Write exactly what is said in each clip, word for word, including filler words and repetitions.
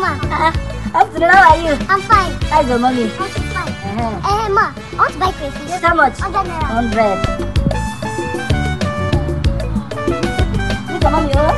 ma. Uh-huh. Afternoon, how are you? I'm fine. How's your mommy? Oh, she's fine. Uh-huh. Eh, ma, I want to buy crayfish. Yes, how much? Hundred naira. Hundred. Look, mommy, oh.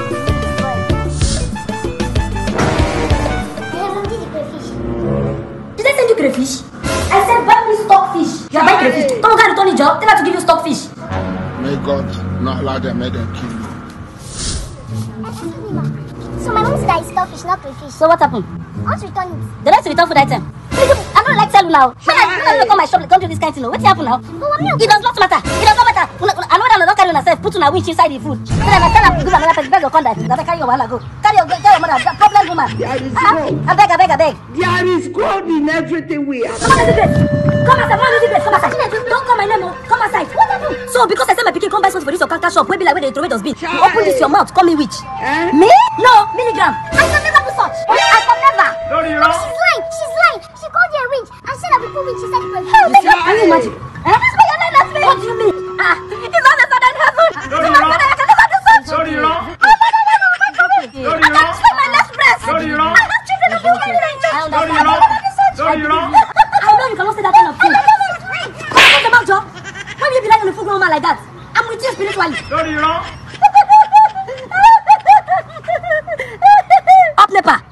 Eh, mom, this is crayfish. Did I send you crayfish? I said buy me stockfish. You are buying crayfish. Come on, go and return the job. Tell her to give you stockfish. May God not allow them, make them kill you. Excuse me, ma. So my mom said that it's stockfish, not crayfish. So what happened? I want to return it. The rest to return food item. I don't like sell now. When I look at my shop, don't do this kind of thing. What's happened now? But what milk? It does not matter. It does not matter. I know that I don't carry yourself. Put on a winch inside the food. Then I tell her to give another person. Beg your conduct. I carry your one go. Carry your carry your mother. Problem woman. I beg, I beg, I beg. There is God in everything we have. Come on, Elizabeth. Come outside. Come on, Elizabeth. Come outside. Don't call my name. Come outside. What happened? So because I said my pikin come buy something for this your canker shop, where be like where they throw it dustbin. You open this your mouth. Call me witch. Eh? Me? No, milligram. I can never do such. I can never. No, she's lying. She's lying. She called you a winch and said that we put winch inside the crayfish. How did you imagine? Eh? That's why you're lying at me. What do you mean? Ah, it's not the son in heaven. No, So you my know. father, I can never do such. No, you know. Oh, no, no, no, no, no, no, no. No, I you can know. destroy my left breast. No, you know. I have children of you married in church. No, you I know. can never do such. No, you know. I know you cannot say that kind of thing. What's the matter? Why will you be lying on a full grown woman like that? I'm with you spiritually. No, you know. Up, Nepa.